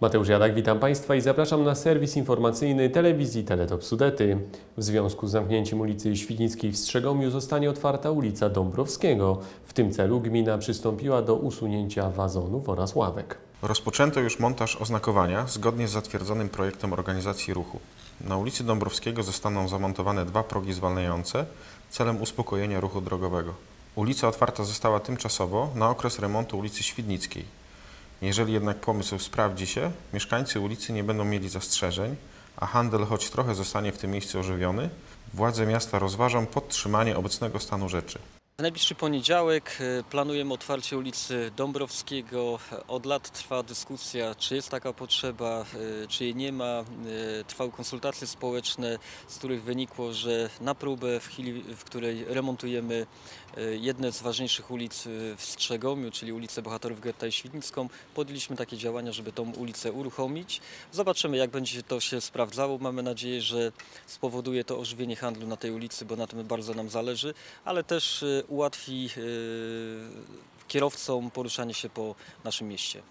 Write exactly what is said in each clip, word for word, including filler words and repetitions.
Mateusz Jadak, witam Państwa i zapraszam na serwis informacyjny telewizji Teletop Sudety. W związku z zamknięciem ulicy Świdnickiej w Strzegomiu zostanie otwarta ulica Dąbrowskiego. W tym celu gmina przystąpiła do usunięcia wazonów oraz ławek. Rozpoczęto już montaż oznakowania zgodnie z zatwierdzonym projektem organizacji ruchu. Na ulicy Dąbrowskiego zostaną zamontowane dwa progi zwalniające celem uspokojenia ruchu drogowego. Ulica otwarta została tymczasowo na okres remontu ulicy Świdnickiej. Jeżeli jednak pomysł sprawdzi się, mieszkańcy ulicy nie będą mieli zastrzeżeń, a handel choć trochę zostanie w tym miejscu ożywiony, władze miasta rozważą podtrzymanie obecnego stanu rzeczy. W najbliższy poniedziałek planujemy otwarcie ulicy Dąbrowskiego. Od lat trwa dyskusja, czy jest taka potrzeba, czy jej nie ma. Trwały konsultacje społeczne, z których wynikło, że na próbę, w chwili, w której remontujemy jedne z ważniejszych ulic w Strzegomiu, czyli ulicę Bohaterów Getta i Świdnicką, podjęliśmy takie działania, żeby tą ulicę uruchomić. Zobaczymy, jak będzie to się sprawdzało. Mamy nadzieję, że spowoduje to ożywienie handlu na tej ulicy, bo na tym bardzo nam zależy, ale też ułatwi kierowcom poruszanie się po naszym mieście.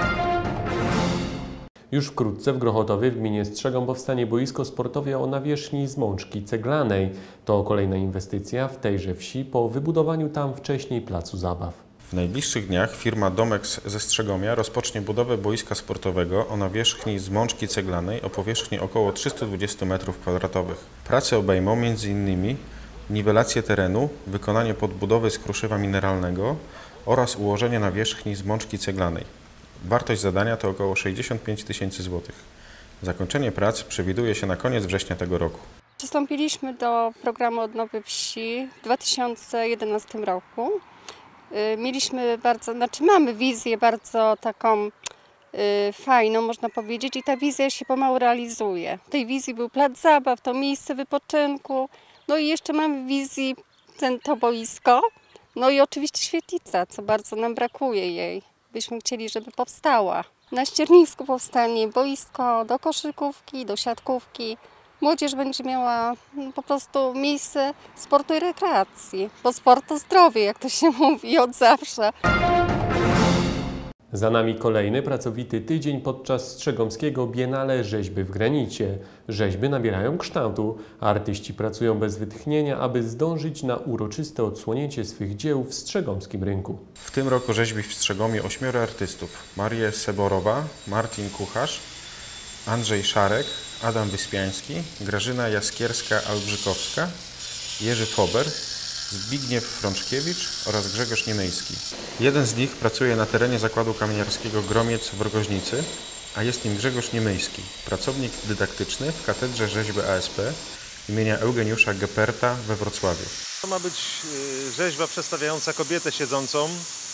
Już wkrótce w Grochotowie w gminie Strzegom powstanie boisko sportowe o nawierzchni z mączki ceglanej. To kolejna inwestycja w tejże wsi po wybudowaniu tam wcześniej placu zabaw. W najbliższych dniach firma Domex ze Strzegomia rozpocznie budowę boiska sportowego o nawierzchni z mączki ceglanej o powierzchni około trzystu dwudziestu metrów kwadratowych. Prace obejmą między innymi niwelację terenu, wykonanie podbudowy z kruszywa mineralnego oraz ułożenie nawierzchni z mączki ceglanej. Wartość zadania to około sześćdziesiąt pięć tysięcy złotych. Zakończenie prac przewiduje się na koniec września tego roku. Przystąpiliśmy do programu Odnowy Wsi w dwa tysiące jedenastym roku. Mieliśmy bardzo, znaczy mamy wizję bardzo taką y, fajną, można powiedzieć, i ta wizja się pomału realizuje. W tej wizji był plac zabaw, to miejsce wypoczynku, no i jeszcze mamy w wizji ten, to boisko, no i oczywiście świetlica, co bardzo nam brakuje jej. Byśmy chcieli, żeby powstała. Na Ściernisku powstanie boisko do koszykówki, do siatkówki. Młodzież będzie miała po prostu miejsce sportu i rekreacji, bo sport to zdrowie, jak to się mówi od zawsze. Za nami kolejny pracowity tydzień podczas Strzegomskiego Biennale Rzeźby w granicie. Rzeźby nabierają kształtu, a artyści pracują bez wytchnienia, aby zdążyć na uroczyste odsłonięcie swych dzieł w strzegomskim rynku. W tym roku rzeźbi w Strzegomiu ośmioro artystów: Maria Seborowa, Martin Kucharz, Andrzej Szarek, Adam Wyspiański, Grażyna Jaskierska-Albrzykowska, Jerzy Fober, Zbigniew Frączkiewicz oraz Grzegorz Niemejski. Jeden z nich pracuje na terenie zakładu kamieniarskiego Gromiec w Rogoźnicy, a jest nim Grzegorz Niemejski, pracownik dydaktyczny w Katedrze Rzeźby A S P imienia Eugeniusza Geperta we Wrocławiu. To ma być rzeźba przedstawiająca kobietę siedzącą,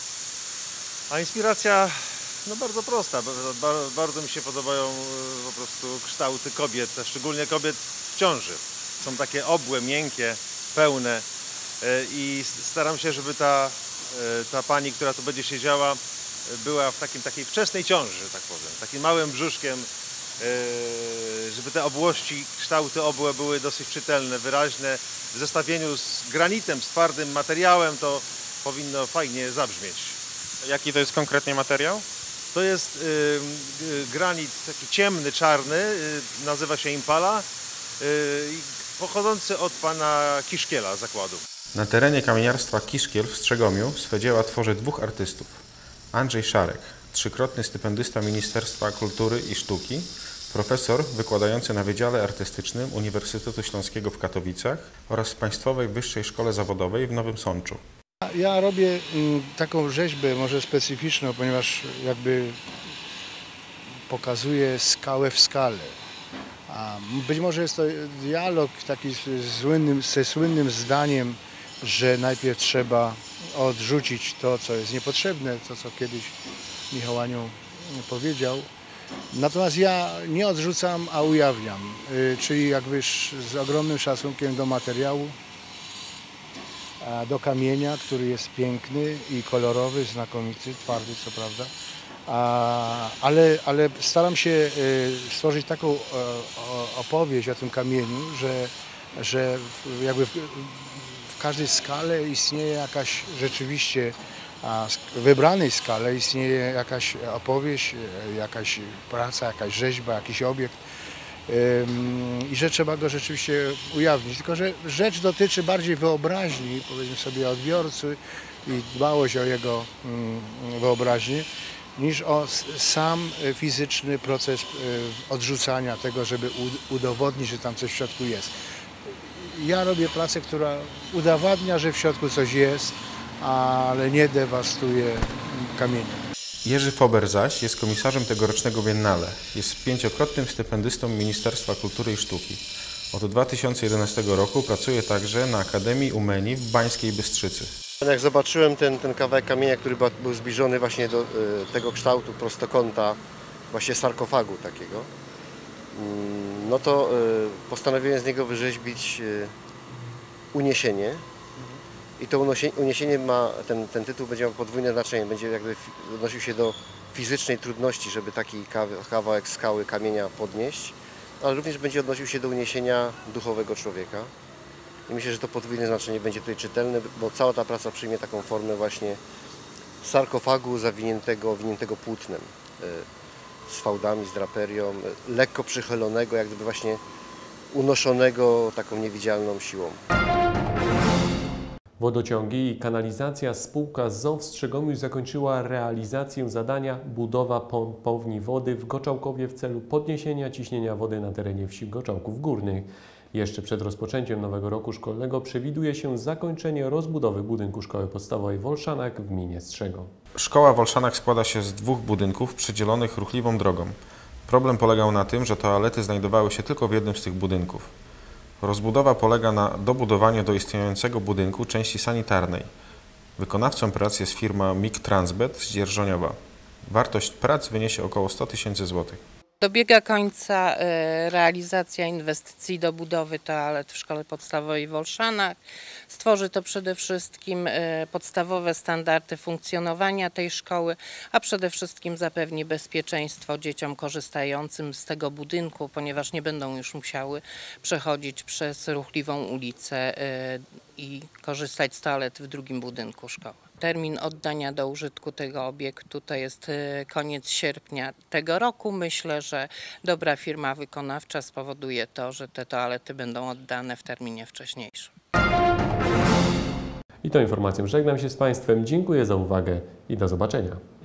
a inspiracja no bardzo prosta. Bardzo mi się podobają po prostu kształty kobiet, a szczególnie kobiet w ciąży. Są takie obłe, miękkie, pełne. I staram się, żeby ta, ta pani, która tu będzie siedziała, była w takim, takiej wczesnej ciąży, że tak powiem, takim małym brzuszkiem, żeby te obłości, kształty obłe były dosyć czytelne, wyraźne. W zestawieniu z granitem, z twardym materiałem to powinno fajnie zabrzmieć. Jaki to jest konkretnie materiał? To jest granit taki ciemny, czarny, nazywa się Impala, pochodzący od pana Kiszkiela zakładu. Na terenie kamieniarstwa Kiszkiel w Strzegomiu swe dzieła tworzy dwóch artystów. Andrzej Szarek, trzykrotny stypendysta Ministerstwa Kultury i Sztuki, profesor wykładający na Wydziale Artystycznym Uniwersytetu Śląskiego w Katowicach oraz w Państwowej Wyższej Szkole Zawodowej w Nowym Sączu. Ja robię taką rzeźbę może specyficzną, ponieważ jakby pokazuje skałę w skale. A być może jest to dialog taki słynnym, ze słynnym zdaniem, że najpierw trzeba odrzucić to, co jest niepotrzebne, to co kiedyś Michał Anioł powiedział. Natomiast ja nie odrzucam, a ujawniam, czyli jakby z ogromnym szacunkiem do materiału, do kamienia, który jest piękny i kolorowy, znakomity, twardy co prawda. Ale, ale staram się stworzyć taką opowieść o tym kamieniu, że, że jakby w, w każdej skale istnieje jakaś rzeczywiście a w wybranej skale istnieje jakaś opowieść, jakaś praca, jakaś rzeźba, jakiś obiekt i że trzeba go rzeczywiście ujawnić. Tylko że rzecz dotyczy bardziej wyobraźni, powiedzmy sobie, odbiorcy i dbałość o jego wyobraźnię, niż o sam fizyczny proces odrzucania tego, żeby udowodnić, że tam coś w środku jest. Ja robię pracę, która udowadnia, że w środku coś jest, ale nie dewastuje kamienia. Jerzy Fober zaś jest komisarzem tegorocznego Biennale. Jest pięciokrotnym stypendystą Ministerstwa Kultury i Sztuki. Od dwa tysiące jedenastego roku pracuje także na Akademii Umeni w Bańskiej Bystrzycy. Jak zobaczyłem ten, ten kawałek kamienia, który był zbliżony właśnie do y, tego kształtu prostokąta, właśnie sarkofagu takiego, y, no to y, postanowiłem z niego wyrzeźbić y, uniesienie. I to uniesienie ma, ten, ten tytuł będzie miał podwójne znaczenie, będzie jakby odnosił się do fizycznej trudności, żeby taki kawałek skały, kamienia podnieść, ale również będzie odnosił się do uniesienia duchowego człowieka. I myślę, że to podwójne znaczenie będzie tutaj czytelne, bo cała ta praca przyjmie taką formę właśnie sarkofagu zawiniętego, owiniętego płótnem, z fałdami, z draperią, lekko przychylonego, jak gdyby właśnie unoszonego taką niewidzialną siłą. Wodociągi i kanalizacja spółka Z O W w Strzegomiu zakończyła realizację zadania budowa pompowni wody w Goczałkowie w celu podniesienia ciśnienia wody na terenie wsi Goczałków Górnych. Jeszcze przed rozpoczęciem nowego roku szkolnego przewiduje się zakończenie rozbudowy budynku szkoły podstawowej w Olszanach w gminie Strzegom. Szkoła w Olszanach składa się z dwóch budynków przydzielonych ruchliwą drogą. Problem polegał na tym, że toalety znajdowały się tylko w jednym z tych budynków. Rozbudowa polega na dobudowaniu do istniejącego budynku części sanitarnej. Wykonawcą prac jest firma M I K Transbed z Dzierżoniowa. Wartość prac wyniesie około sto tysięcy złotych. Dobiega końca realizacja inwestycji do budowy toalet w szkole podstawowej w Olszanach. Stworzy to przede wszystkim podstawowe standardy funkcjonowania tej szkoły, a przede wszystkim zapewni bezpieczeństwo dzieciom korzystającym z tego budynku, ponieważ nie będą już musiały przechodzić przez ruchliwą ulicę i korzystać z toalet w drugim budynku szkoły. Termin oddania do użytku tego obiektu to jest koniec sierpnia tego roku. Myślę, że dobra firma wykonawcza spowoduje to, że te toalety będą oddane w terminie wcześniejszym. I tą informacją żegnam się z Państwem. Dziękuję za uwagę i do zobaczenia.